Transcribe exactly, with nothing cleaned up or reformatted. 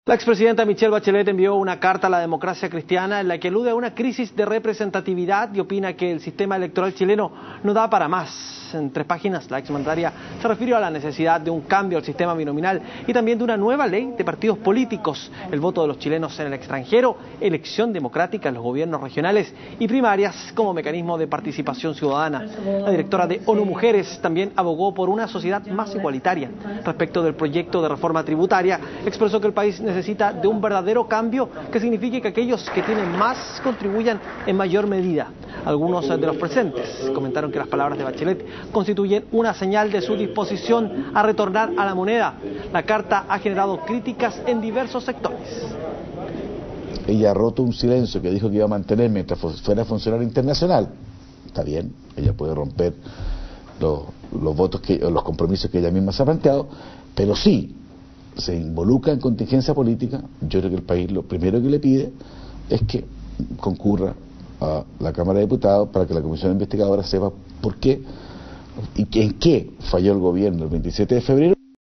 La expresidenta Michelle Bachelet envió una carta a la democracia cristiana en la que alude a una crisis de representatividad y opina que el sistema electoral chileno no da para más. En tres páginas, la exmandataria se refirió a la necesidad de un cambio al sistema binominal y también de una nueva ley de partidos políticos, el voto de los chilenos en el extranjero, elección democrática en los gobiernos regionales y primarias como mecanismo de participación ciudadana. La directora de ONU Mujeres también abogó por una sociedad más igualitaria. Respecto del proyecto de reforma tributaria, expresó que el país necesita de un verdadero cambio que signifique que aquellos que tienen más contribuyan en mayor medida. Algunos de los presentes comentaron que las palabras de Bachelet constituyen una señal de su disposición a retornar a la moneda. La carta ha generado críticas en diversos sectores. Ella ha roto un silencio que dijo que iba a mantener mientras fuera funcionaria internacional. Está bien, ella puede romper los, los votos que, los compromisos que ella misma se ha planteado, pero sí se involucra en contingencia política. Yo creo que el país lo primero que le pide es que concurra a la Cámara de Diputados para que la Comisión Investigadora sepa por qué y en qué falló el gobierno el veintisiete de febrero.